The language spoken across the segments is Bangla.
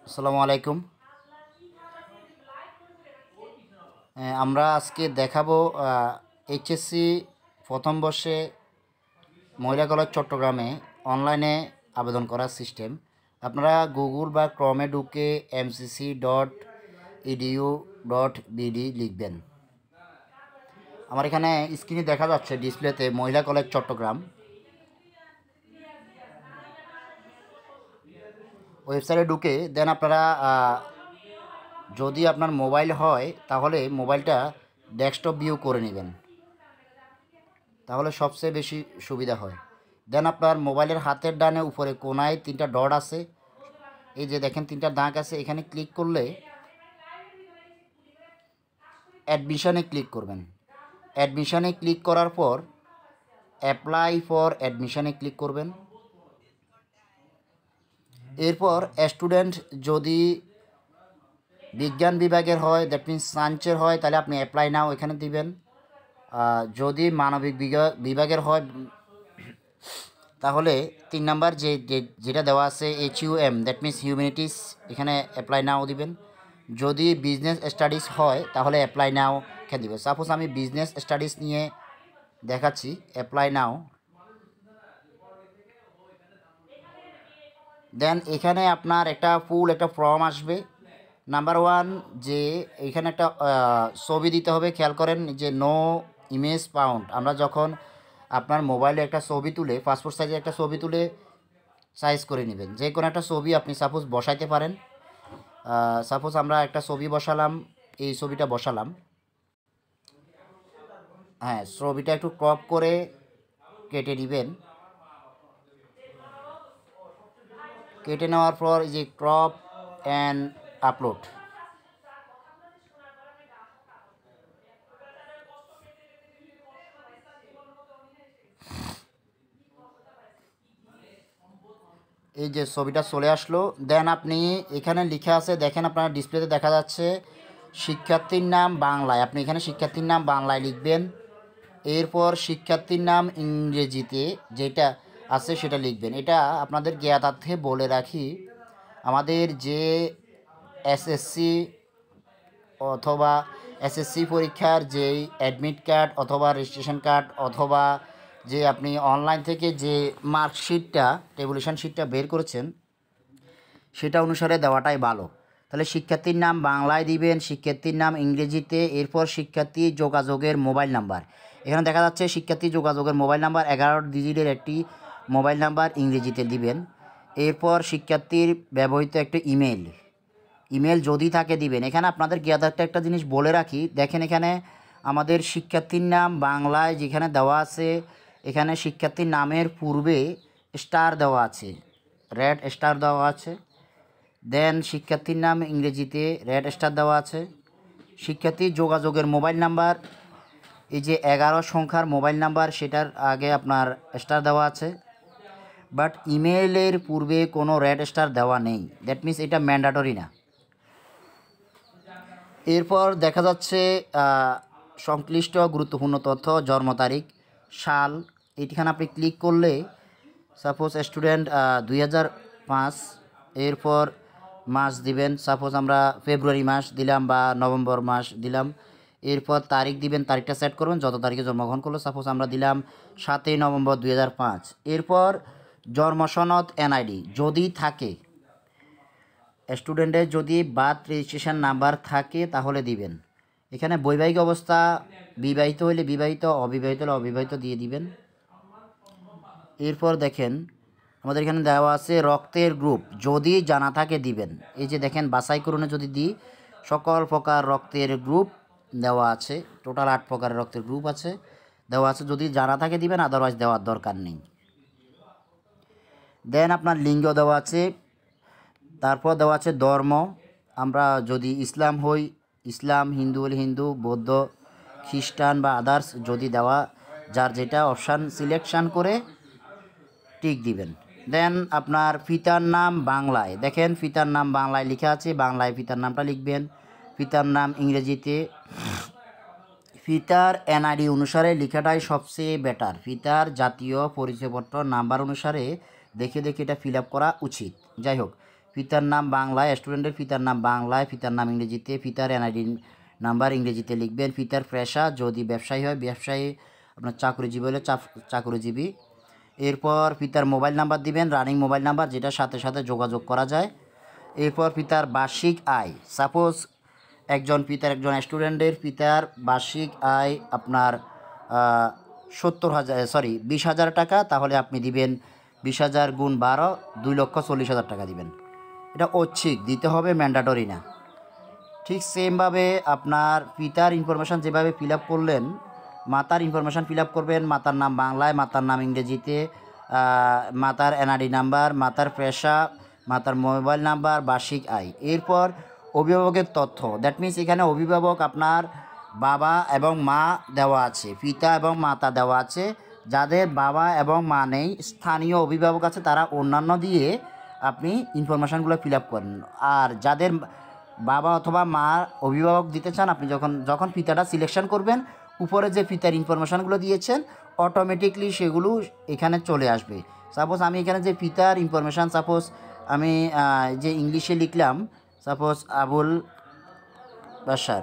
আসসালামু আলাইকুম। আমরা আজকে দেখাবো এইচএসসি প্রথম বর্ষে মহিলা কলেজ চট্টগ্রামে অনলাইনে আবেদন করার সিস্টেম। আপনারা গুগল বা ক্রমে ঢুকে mcc.edu.bd লিখবেন। আমার এখানে স্ক্রিনে দেখা যাচ্ছে ডিসপ্লেতে মহিলা কলেজ চট্টগ্রাম। ওয়েবসাইটে ঢুকে দেন আপনারা যদি আপনার মোবাইল হয় তাহলে মোবাইলটা ডেস্কটপ ভিউ করে নেবেন, তাহলে সবচেয়ে বেশি সুবিধা হয়। দেন আপনার মোবাইলের হাতের ডানে উপরে কোনায় 3টা ডট আছে, এই যে দেখেন 3টা দাগ আছে, এখানে ক্লিক করলে অ্যাডমিশনে ক্লিক করবেন। অ্যাডমিশনে ক্লিক করার পর অ্যাপ্লাই ফর অ্যাডমিশনে ক্লিক করবেন। এরপর স্টুডেন্ট যদি বিজ্ঞান বিভাগের হয়, দ্যাট মিনস সায়েন্সের হয়, তাহলে আপনি অ্যাপ্লাই নাও এখানে দিবেন। যদি মানবিক বিভাগের হয় তাহলে 3 নাম্বার যেটা দেওয়া আছে HUM, দ্যাট মিনস হিউম্যানিটিস, এখানে অ্যাপ্লাই নাও দিবেন। যদি বিজনেস স্টাডিজ হয় তাহলে অ্যাপ্লাই নাও এখানে দিবেন। সাপোজ আমি বিজনেস স্টাডিজ নিয়ে দেখাচ্ছি, অ্যাপ্লাই নাও। দেন এখানে আপনার একটা ফর্ম আসবে। নাম্বার 1, যে এখানে একটা ছবি দিতে হবে। খেয়াল করেন যে নো ইমেজ ফাউন্ড। আমরা যখন আপনার মোবাইলে একটা ছবি তুলে, পাসপোর্ট সাইজের একটা ছবি তুলে সাইজ করে নেবেন। যে কোনো একটা ছবি আপনি সাপোজ বসাইতে পারেন। সাপোজ আমরা একটা ছবি বসালাম, এই ছবিটা বসালাম। হ্যাঁ, ছবিটা একটু ক্রপ করে কেটে নেবেন। কেটে নেওয়ার পর এই যে ক্রপ অ্যান্ড আপলোড, এই যে ছবিটা চলে আসলো। দেন আপনি এখানে লিখে আছে, দেখেন আপনার ডিসপ্লেতে দেখা যাচ্ছে শিক্ষার্থীর নাম বাংলায়। আপনি এখানে শিক্ষার্থীর নাম বাংলায় লিখবেন। এরপর শিক্ষার্থীর নাম ইংরেজিতে যেটা আছে সেটা লিখবেন। এটা আপনাদের জ্ঞাতার্থে বলে রাখি, আমাদের যে এসএসসি অথবা এসএসসি পরীক্ষার যেই অ্যাডমিট কার্ড অথবা রেজিস্ট্রেশন কার্ড অথবা যে আপনি অনলাইন থেকে যে মার্কশিটটা, টেবুলেশন শিটটা বের করেছেন, সেটা অনুসারে দেওয়াটাই ভালো। তাহলে শিক্ষার্থীর নাম বাংলায় দিবেন, শিক্ষার্থীর নাম ইংরেজিতে, এরপর শিক্ষার্থী যোগাযোগের মোবাইল নাম্বার। এখানে দেখা যাচ্ছে শিক্ষার্থী যোগাযোগের মোবাইল নাম্বার 11 ডিজিটের একটি মোবাইল নাম্বার ইংরেজিতে দিবেন। এরপর শিক্ষার্থীর ব্যবহৃত একটা ইমেল যদি থাকে দিবেন। এখানে আপনাদের জ্ঞাতার্থে একটা জিনিস বলে রাখি, দেখেন এখানে আমাদের শিক্ষার্থীর নাম বাংলায় যেখানে দেওয়া আছে, এখানে শিক্ষার্থীর নামের পূর্বে স্টার দেওয়া আছে, রেড স্টার দেওয়া আছে। দেন শিক্ষার্থীর নাম ইংরেজিতে রেড স্টার দেওয়া আছে। শিক্ষার্থীর যোগাযোগের মোবাইল নাম্বার, এই যে 11 সংখ্যার মোবাইল নাম্বার, সেটার আগে আপনার স্টার দেওয়া আছে। বাট ইমেইলের পূর্বে কোনো রেড স্টার দেওয়া নেই, দ্যাট মিনস এটা ম্যান্ডেটরি না। এরপর দেখা যাচ্ছে সংশ্লিষ্ট গুরুত্বপূর্ণ তথ্য, জন্ম তারিখ, সাল, এইখানে আপনি ক্লিক করলে সাপোজ স্টুডেন্ট 2005, এরপর মাস দিবেন। সাপোজ আমরা ফেব্রুয়ারি মাস দিলাম বা নভেম্বর মাস দিলাম। এরপর তারিখ দিবেন, তারিখটা সেট করবেন যত তারিখে জন্মগ্রহণ করলো। সাপোজ আমরা দিলাম 7ই নভেম্বর 2005। এরপর জন্ম সনদ এনআইডি যদি থাকে, স্টুডেন্টের যদি বার্থ রেজিস্ট্রেশন নাম্বার থাকে তাহলে দিবেন। এখানে বৈবাহিক অবস্থা, বিবাহিত হলে বিবাহিত, অবিবাহিত হলে অবিবাহিত দিয়ে দিবেন। এরপর দেখেন আমাদের এখানে দেওয়া আছে রক্তের গ্রুপ যদি জানা থাকে দিবেন। এই যে দেখেন বাছাই করুনে যদি দিই, সকল প্রকার রক্তের গ্রুপ দেওয়া আছে, টোটাল 8 প্রকারের রক্তের গ্রুপ আছে দেওয়া আছে, যদি জানা থাকে দিবেন, আদারওয়াইজ দেওয়ার দরকার নেই। দেন আপনার লিঙ্গ দেওয়া আছে, তারপর দেওয়া আছে ধর্ম, আমরা যদি ইসলাম হই ইসলাম, হিন্দু হলে হিন্দু, বৌদ্ধ, খ্রিস্টান বা আদার্স যদি দেওয়া, যার যেটা অপশান সিলেকশান করে টিক দিবেন। দেন আপনার পিতার নাম বাংলায়, দেখেন পিতার নাম বাংলায় লেখা আছে, বাংলায় পিতার নামটা লিখবেন। পিতার নাম ইংরেজিতে, পিতার এনআইডি অনুসারে লেখাটাই সবচেয়ে বেটার। পিতার জাতীয় পরিচয়পত্র নাম্বার অনুসারে দেখে দেখে এটা ফিল আপ করা উচিত। যাই হোক, পিতার নাম বাংলায়, স্টুডেন্টের পিতার নাম বাংলায়, পিতার নাম ইংরেজিতে, পিতার এনআইডি নাম্বার ইংরেজিতে লিখবেন, পিতার পেশা যদি ব্যবসায়ী হয় ব্যবসায়ী, আপনার চাকরিজীবী হলে চাকরিজীবী। এরপর পিতার মোবাইল নাম্বার দিবেন, রানিং মোবাইল নাম্বার যেটার সাথে সাথে যোগাযোগ করা যায়। এরপর পিতার বার্ষিক আয়, সাপোজ একজন স্টুডেন্টের পিতার বার্ষিক আয় আপনার 20,000 টাকা, তাহলে আপনি দিবেন 20,000 গুণ 12, 2,40,000 টাকা দিবেন। এটা ঐচ্ছিক দিতে হবে, ম্যান্ডেটরি না। ঠিক সেমভাবে আপনার পিতার ইনফরমেশান যেভাবে ফিল আপ করলেন, মাতার ইনফরমেশান ফিল আপ করবেন। মাতার নাম বাংলায়, মাতার নাম ইংরেজিতে, মাতার এনআইডি নাম্বার, মাতার পেশা, মাতার মোবাইল নাম্বার, বার্ষিক আয়। এরপর অভিভাবকের তথ্য, দ্যাট মিন্স এখানে অভিভাবক আপনার বাবা এবং মা দেওয়া আছে, পিতা এবং মাতা দেওয়া আছে। যাদের বাবা এবং মা নেই, স্থানীয় অভিভাবক আছে, তারা অন্যান্য দিয়ে আপনি ইনফরমেশানগুলো ফিল আপ করেন। আর যাদের বাবা অথবা মা অভিভাবক দিতে চান, আপনি যখন পিতাটা সিলেকশন করবেন, উপরে যে পিতার ইনফরমেশানগুলো দিয়েছেন অটোমেটিকলি সেগুলো এখানে চলে আসবে। সাপোজ আমি এখানে যে পিতার ইনফরমেশান, সাপোজ আমি যে ইংলিশে লিখলাম, সাপোজ আবুল বাশার,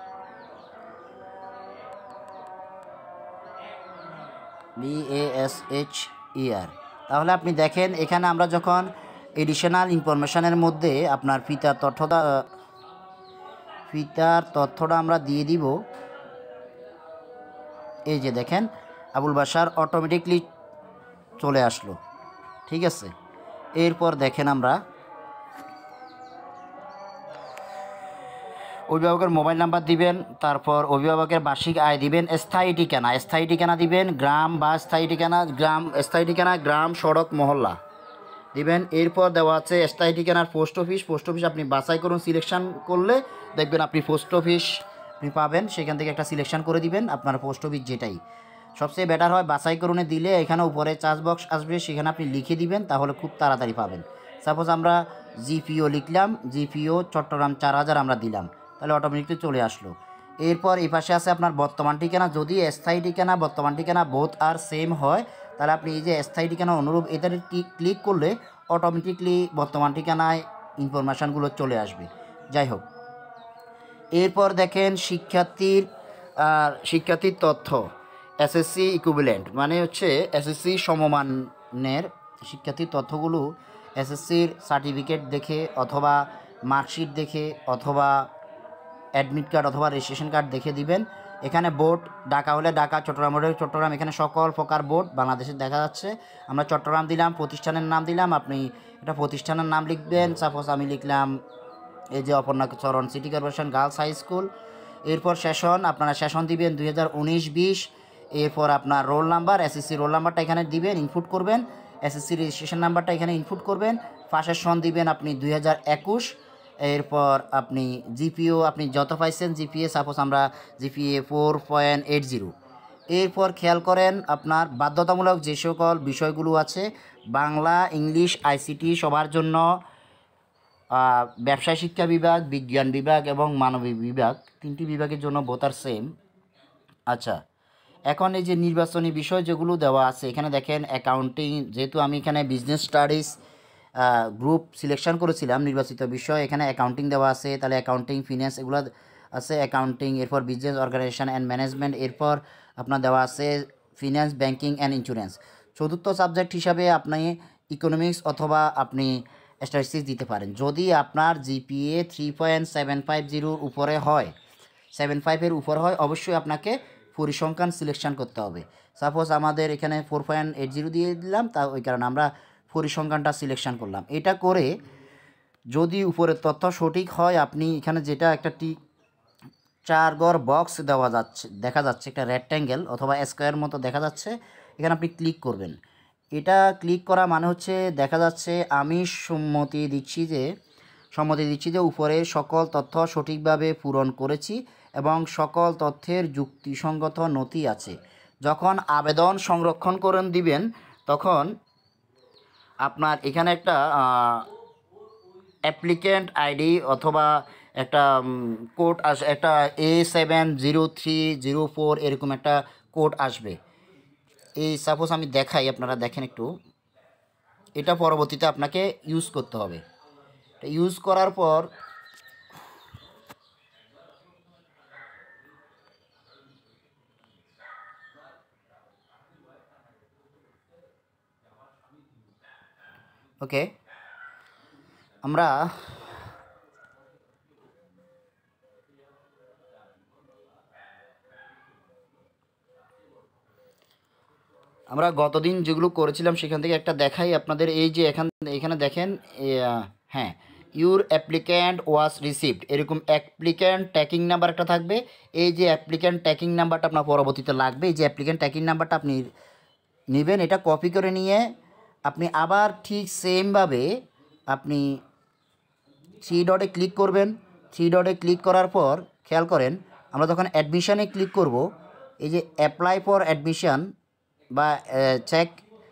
BASHER, তাহলে আপনি দেখেন এখানে আমরা যখন এডিশনাল ইনফরমেশানের মধ্যে আপনার পিতার তথ্যটা আমরা দিয়ে দিব, এই যে দেখেন আবুল বাশার অটোমেটিকলি চলে আসলো। ঠিক আছে, এরপর দেখেন আমরা অভিভাবকের মোবাইল নাম্বার দিবেন, তারপর অভিভাবকের বার্ষিক আয় দিবেন, স্থায়ী ঠিকানা দিবেন, গ্রাম বা স্থায়ী ঠিকানা গ্রাম, সড়ক, মহল্লা দিবেন। এরপর দেওয়া আছে স্থায়ী ঠিকানার পোস্ট অফিস আপনি বাছাই করুন, সিলেকশন করলে দেখবেন আপনি পোস্ট অফিস আপনি পাবেন, সেখান থেকে একটা সিলেকশন করে দিবেন আপনার পোস্ট অফিস যেটাই সবচেয়ে বেটার হয়। বাছাই করুনে দিলে এখানে উপরে চার্জ বক্স আসবে, সেখানে আপনি লিখে দিবেন, তাহলে খুব তাড়াতাড়ি পাবেন। সাপোজ আমরা জিপিও লিখলাম, জিপিও চট্টগ্রাম 4000 আমরা দিলাম, তাহলে অটোমেটিকলি চলে আসলো। এরপর এই পাশে আছে আপনার বর্তমান ঠিকানা, যদি স্থায়ী ঠিকানা বর্তমান ঠিকানা বোথ আর সেম হয়, তাহলে আপনি এই যে স্থায়ী ঠিকানা অনুরূপ এটাতে ক্লিক করলে অটোমেটিকলি বর্তমান ঠিকানায় ইনফরমেশানগুলো চলে আসবে। যাই হোক, এরপর দেখেন শিক্ষার্থীর তথ্য, এসএসসি ইকুইভ্যালেন্ট, মানে হচ্ছে এসএসসি সমমানের শিক্ষার্থীর তথ্যগুলো এসএসসির সার্টিফিকেট দেখে অথবা মার্কশিট দেখে অথবা অ্যাডমিট কার্ড অথবা রেজিস্ট্রেশন কার্ড দেখে দিবেন। এখানে বোর্ড ঢাকা হলে ঢাকা, চট্টগ্রাম হলে চট্টগ্রাম, এখানে সকল প্রকার বোর্ড বাংলাদেশে দেখা যাচ্ছে। আমরা চট্টগ্রাম দিলাম, প্রতিষ্ঠানের নাম দিলাম, আপনি এটা প্রতিষ্ঠানের নাম লিখবেন। সাপোজ আমি লিখলাম এই যে Aparnacharan city corporation girls high school. এরপর আপনারা সেশন দিবেন 2019-20। এরপর আপনার রোল নাম্বার, এসএসসি রোল নাম্বারটা এখানে দিবেন, ইনপুট করবেন, এসএসসি রেজিস্ট্রেশন নাম্বারটা এখানে ইনপুট করবেন, পাশের সন দিবেন আপনি 2021। এরপর আপনি জিপিও আপনি যত পাইছেন জিপিএ, সাপোজ আমরা জিপিএ 4.80। এরপর খেয়াল করেন আপনার বাধ্যতামূলক যে সকল বিষয়গুলো আছে, বাংলা, ইংলিশ, আইসিটি সবার জন্য, ব্যবসায় শিক্ষা বিভাগ, বিজ্ঞান বিভাগ এবং মানবিক বিভাগ, 3টি বিভাগের জন্য বোথ আর সেম। আচ্ছা, এখন এই যে নির্বাচনী বিষয় যেগুলো দেওয়া আছে এখানে দেখেন অ্যাকাউন্টিং, যেহেতু আমি এখানে বিজনেস স্টাডিজ গ্রুপ সিলেকশন করেছিলাম নির্বাচিত বিষয়, এখানে অ্যাকাউন্টিং দেওয়া আছে, তাহলে অ্যাকাউন্টিং, ফিন্যান্স এগুলো আছে অ্যাকাউন্টিং। এরপর বিজনেস অর্গানাইজেশন অ্যান্ড ম্যানেজমেন্ট, এরপর আপনার দেওয়া আছে ফিন্যান্স, ব্যাংকিং অ্যান্ড ইন্স্যুরেন্স। চতুর্থ সাবজেক্ট হিসাবে আপনি ইকোনমিক্স অথবা আপনি স্ট্যাটিস্টিক্স দিতে পারেন। যদি আপনার জিপিএ 3.750 উপরে হয়, 75-এর উপর হয়, অবশ্যই আপনাকে পরিসংখ্যান সিলেকশন করতে হবে। সাপোজ আমাদের এখানে 4.80 দিয়ে দিলাম, তা ওই কারণে আমরা পরিসংখ্যানটা সিলেকশন করলাম। এটা করে যদি উপরের তথ্য সঠিক হয়, আপনি এখানে যেটা একটা 4 ঘর বক্স দেখা যাচ্ছে একটা রেক্ট্যাঙ্গেল অথবা স্কোয়ার মতো দেখা যাচ্ছে, এখানে আপনি ক্লিক করবেন। এটা ক্লিক করা মানে হচ্ছে দেখা যাচ্ছে আমি সম্মতি দিচ্ছি যে উপরে সকল তথ্য সঠিকভাবে পূরণ করেছি এবং সকল তথ্যের যুক্তিসঙ্গত নথি আছে। যখন আবেদন সংরক্ষণ করে দিবেন, তখন আপনার এখানে একটা অ্যাপ্লিক্যান্ট আইডি অথবা একটা কোড একটা A70304 এরকম একটা কোড আসবে। এই সাপোজ আমি দেখাই, আপনারা দেখেন একটু, এটা পরবর্তীতে আপনাকে ইউজ করতে হবে। ইউজ করার পর ওকে আমরা গতদিন যেগুলো করেছিলাম সেখান থেকে একটা দেখাই আপনাদের। এই যে এখানে দেখেন, হ্যাঁ, ইউর অ্যাপ্লিক্যান্ট ওয়াজ রিসিভড, এরকম অ্যাপ্লিক্যান্ট ট্র্যাকিং নাম্বার একটা থাকবে। এই যে অ্যাপ্লিক্যান্ট ট্র্যাকিং নাম্বারটা আপনার পরবর্তীতে লাগবে। এই যে অ্যাপ্লিক্যান্ট ট্র্যাকিং নাম্বারটা আপনি নেবেন, এটা কপি করে নিয়ে আপনি আবার ঠিক সেমভাবে আপনি থ্রি ডটে ক্লিক করবেন। থ্রি ডটে ক্লিক করার পর খেয়াল করেন, আমরা যখন অ্যাডমিশানে ক্লিক করব, এই যে অ্যাপ্লাই ফর অ্যাডমিশান বা চেক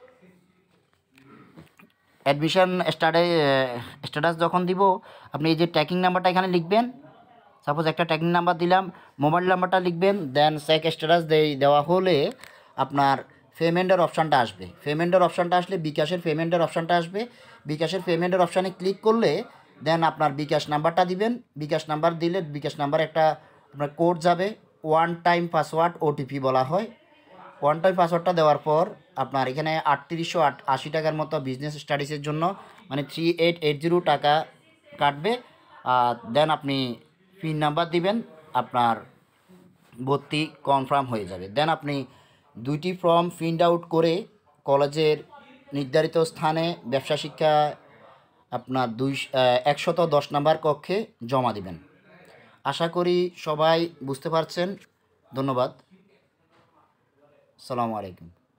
অ্যাডমিশন স্ট্যাটাস যখন দিব, আপনি এই যে ট্র্যাকিং নাম্বারটা এখানে লিখবেন। সাপোজ একটা ট্র্যাকিং নাম্বার দিলাম, মোবাইল নাম্বারটা লিখবেন, দেন চেক স্ট্যাটাস দেওয়া হলে আপনার পেমেন্টের অপশানটা আসবে। পেমেন্টের অপশানটা আসলে বিকাশের পেমেন্টের অপশানটা আসবে। বিকাশের পেমেন্টের অপশানে ক্লিক করলে দেন আপনার বিকাশ নাম্বারটা দিবেন। বিকাশ নাম্বার দিলে বিকাশ নাম্বার একটা আপনার কোড যাবে, ওয়ান টাইম পাসওয়ার্ড ওটিপি বলা হয়। ওয়ান টাইম পাসওয়ার্ডটা দেওয়ার পর আপনার এখানে ৩৮৮০ টাকার মতো বিজনেস স্টাডিজের জন্য মানে 3880 টাকা কাটবে। দেন আপনি পিন নাম্বার দিবেন, আপনার ভর্তি কনফার্ম হয়ে যাবে। দেন আপনি 2টি ফর্ম প্রিন্ট আউট করে কলেজের নির্ধারিত স্থানে ব্যবসা শিক্ষা আপনার 110 নম্বর কক্ষে জমা দিবেন। আশা করি সবাই বুঝতে পারছেন। ধন্যবাদ। আসসালামু আলাইকুম।